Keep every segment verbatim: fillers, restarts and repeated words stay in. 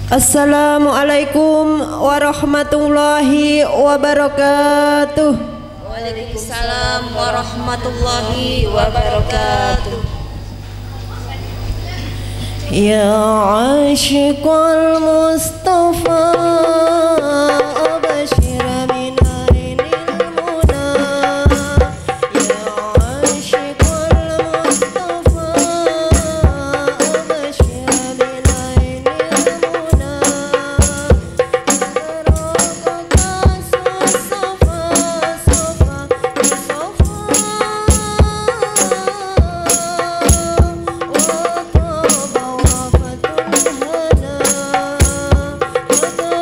Assalamualaikum warahmatullahi wabarakatuh. Waalaikumsalam warahmatullahi wabarakatuh. Ya ashiqal Mustafa abashir min ainil muna. Ya ashiqal Mustafa abashir min ainil muna. Safa safa safa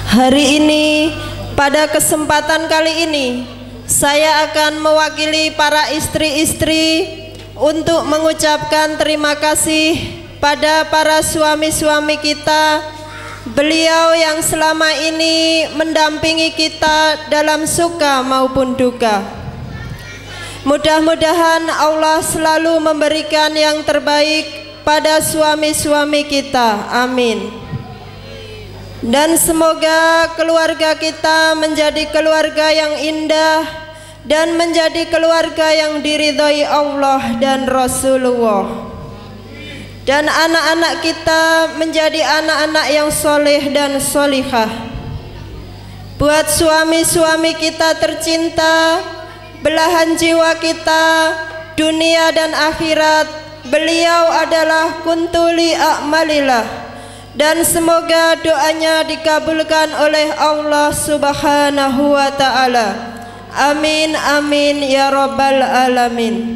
Hari ini, pada kesempatan kali ini, saya akan mewakili para istri-istri untuk mengucapkan terima kasih pada para suami-suami kita, beliau yang selama ini mendampingi kita dalam suka maupun duka. Mudah-mudahan Allah selalu memberikan yang terbaik pada suami-suami kita. Amin. Dan semoga keluarga kita menjadi keluarga yang indah dan menjadi keluarga yang diridhai Allah dan Rasulullah. Dan anak-anak kita menjadi anak-anak yang soleh dan solihah. Buat suami-suami kita tercinta, belahan jiwa kita, dunia dan akhirat, beliau adalah kuntuli a'malillah. Dan semoga doanya dikabulkan oleh Allah Subhanahu wa ta'ala. Amin amin ya rabbal alamin.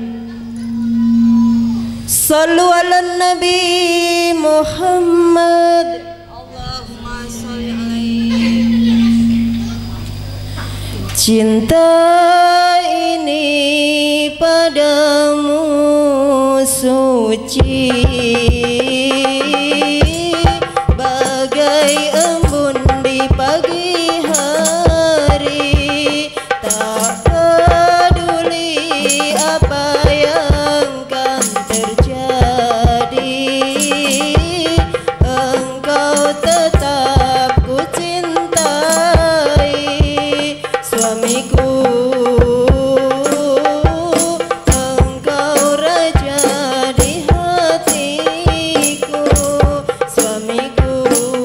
Sallu ala Nabi Muhammad. Allahumma sholli alaihi. Cinta ini padamu suci, bagai embun di pagi hari. Tak peduli apa yang kan terjadi, engkau tetap ku cintai. Suamiku, engkau raja di hatiku. Suamiku,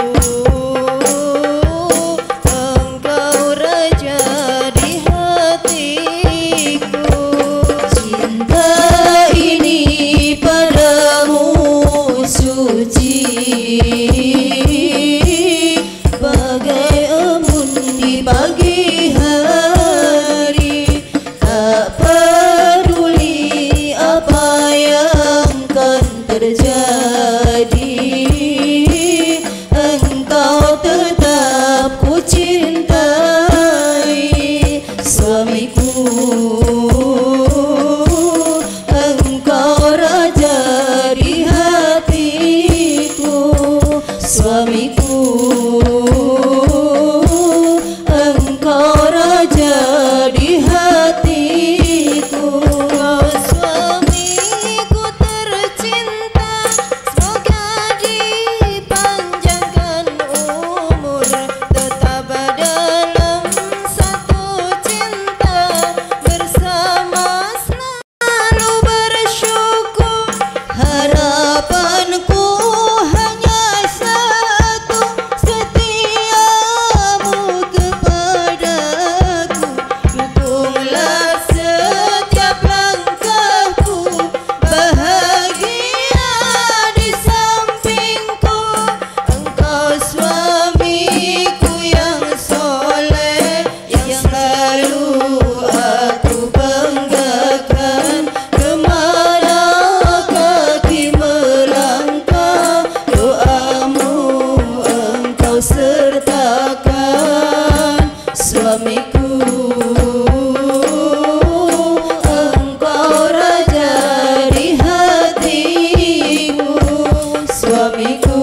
engkau raja di hatiku. Cinta ini padamu suci, bagai embun di pagi hari. Tak peduli apa yang kan terjadi, engkau tetap ku cintai. Suamiku, engkau raja di hatiku. Suamiku, engkau raja di hatiku. Kau suamiku tercinta, semoga dipanjangkan umur, tetap dalam satu cinta, bersama selalu bersyukur. Harapanku hanya satu, setiamu kepadaku. Dukunglah setiap langkahku, bahagia di sampingku. Engkau suamiku yang soleh, yang selalu aku banggakan. Kemana kaki melangkah, doamu engkau sertakan. Suamiku, engkau raja di hatiku. Suamiku,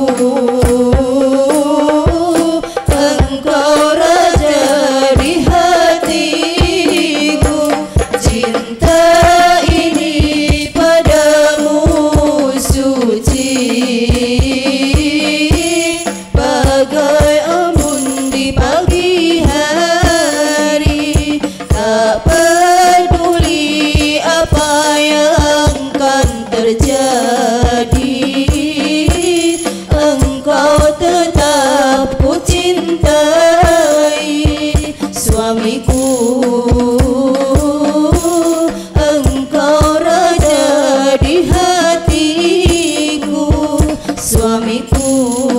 engkau raja di hatiku. Cinta ini padamu suci, bagai embun di pagi hari. Tak peduli apa yang kan terjadi, engkau tetap ku cintai. Suamiku, engkau raja di hatiku. Suamiku,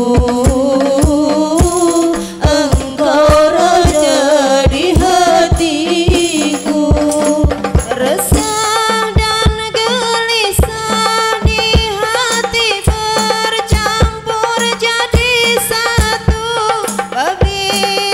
engkau raja di hatiku. Resah dan gelisah di hati bercampur jadi satu, bagi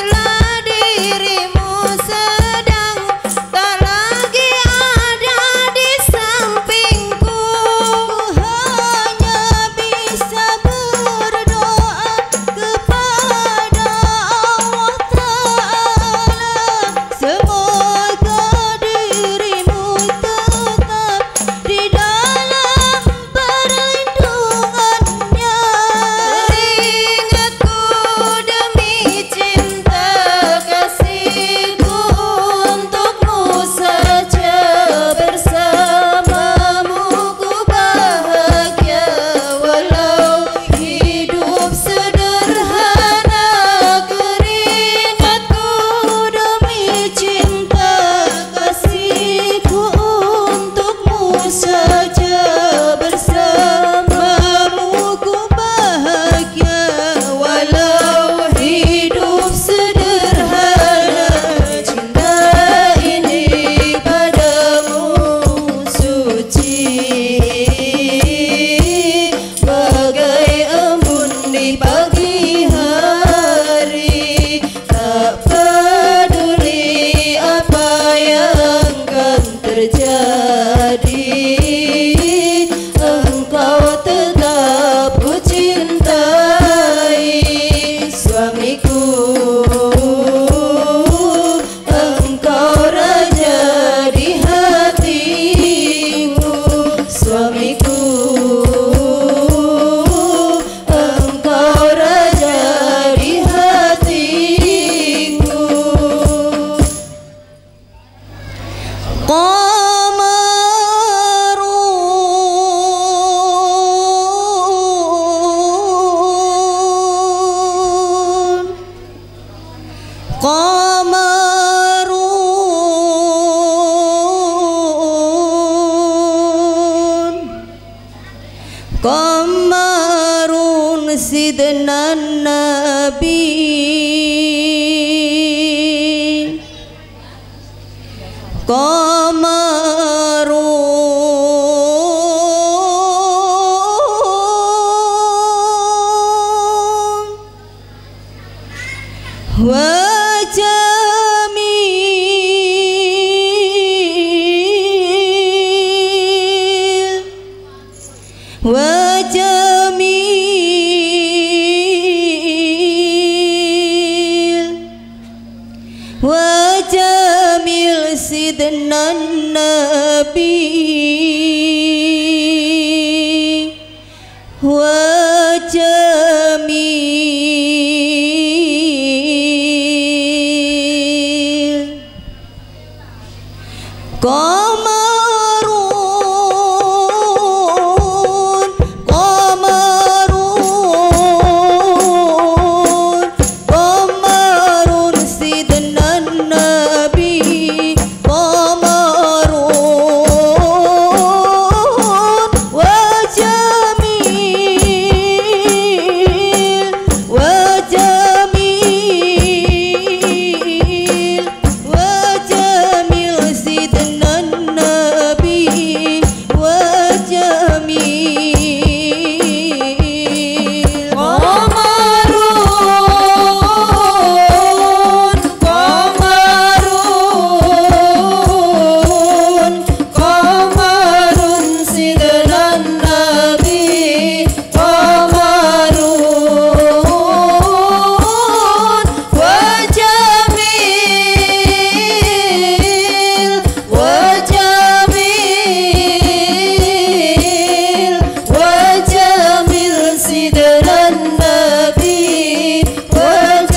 qamarun qamarun sidna nabi qamarun wa jamil wa jamil wa jamil sidna nabi wa jamil qamarun qamarun qamarun sidna nabi qamarun wa jamil wa jamil wa jamil sidna nabi wa jamil qamarun qamarun qamarun sidna nabi qamarun wa jamil wa jamil wa jamil sidna nabi wa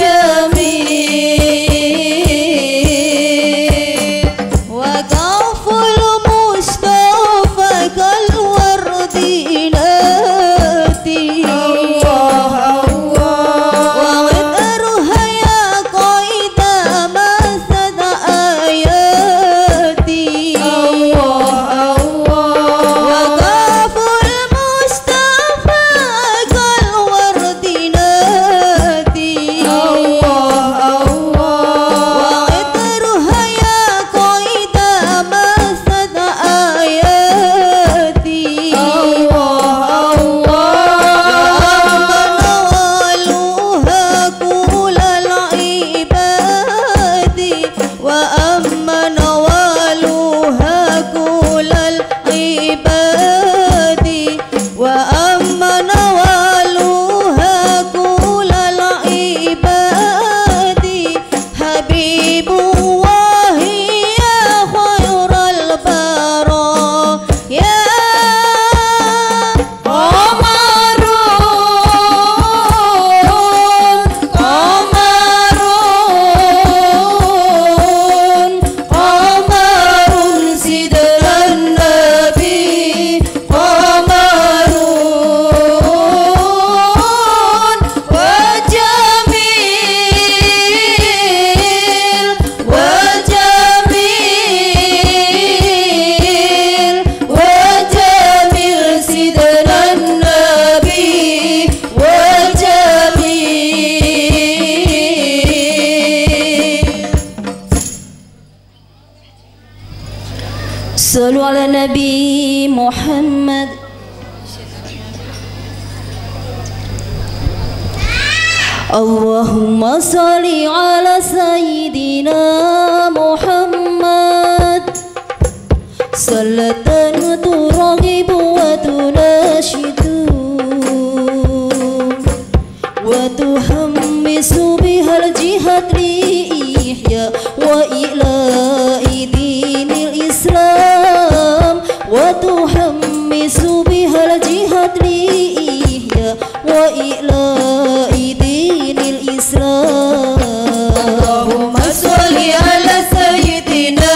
jamil wa kaful mustafa kal wardi nati Allah Allah wa qadruha ya qaida masad ayati Allah Allah wa kaful mustafa kal wardi nati Allah Allah wa qadruha ya qaida masad ayati Allah Allah wa amma nawaluha kulal ibadi wa amma nawaluha kulal ibadi habibullahi ya khairal bara ya qamarun qamarun qamarun sidna nabi qamarun wa jamil wa jamil wa jamil sidna nabi wa jamil Sallu ala Nabi Muhammad Allahumma salli ala Sayyidina Muhammad Salatan turagibu wa tunashidu wa tuhammisu bihal jihad li ihya wa ila'i dinil Islam wa tuhammisu bihal jihad li ihya wa ila'i dinil Islam Allahumma salli ala Sayyidina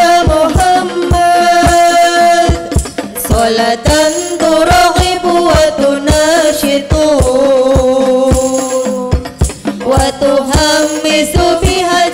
Muhammad salatan turaghibu wa tunashitu wa tuhammisu biha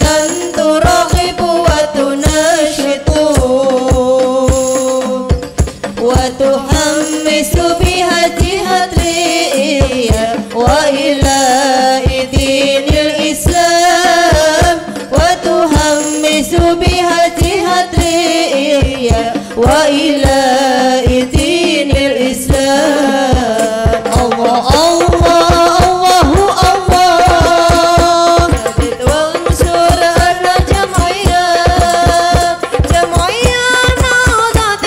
ترغب وتنشط وتحمس بها جهة وإلى دين الإسلام وتحمس بها جهة وإلى دين الإسلام الله الله الله الله وانصر الجمعية جمعية نهضة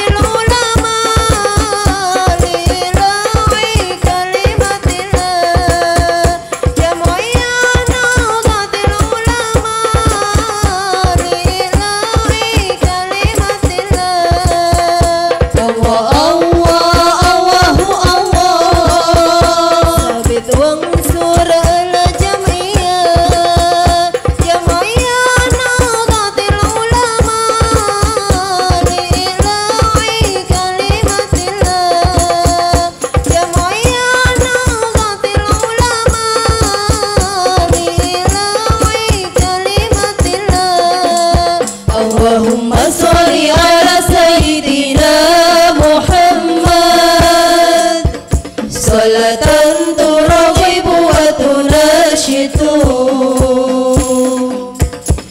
العلماء لإعلاء كلمة الله جمعية نهضة العلماء لإعلاء كلمة الله الله الله الله ثابت وانصر الجمعية جمعية نهضة العلماء لإعلاء كلمة الله جمعية نهضة العلماء لإعلاء كلمة الله اللهم صل على سيدنا محمد صلاة ترغب وتنشط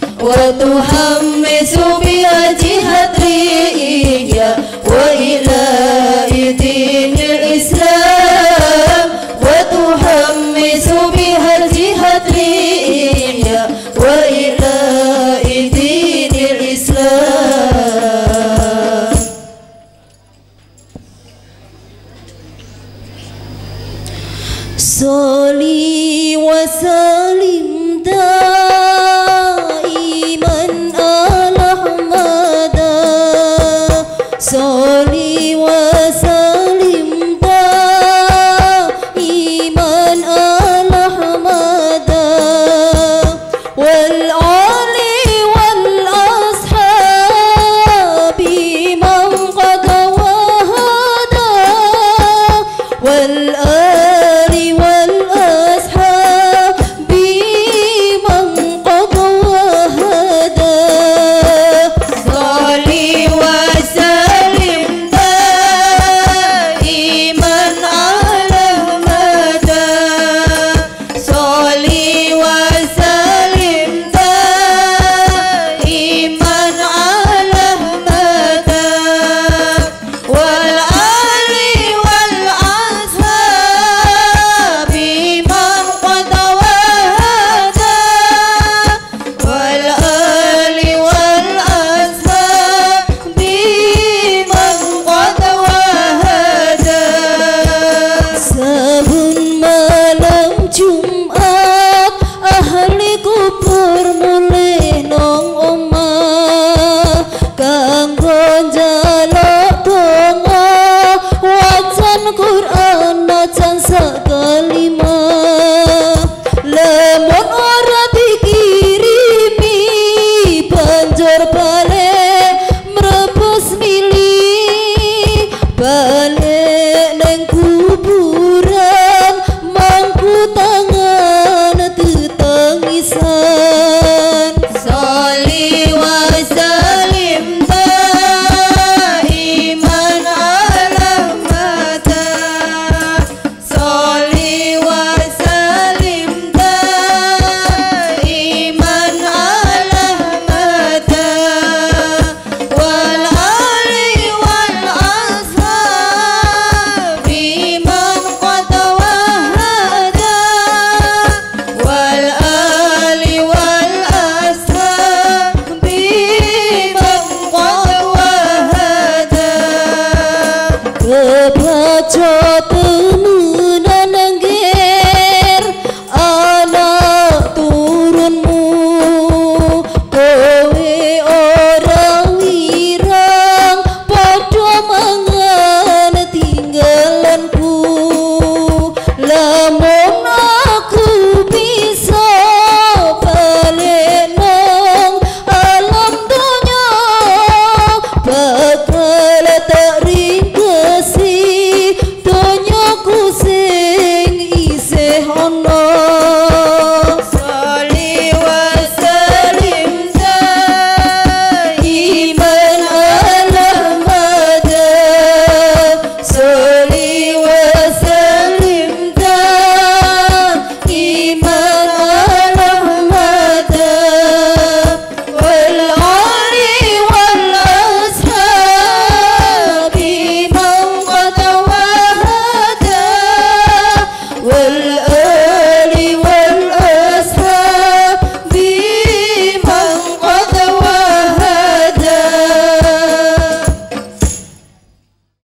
وتحمس بها جهة وإلى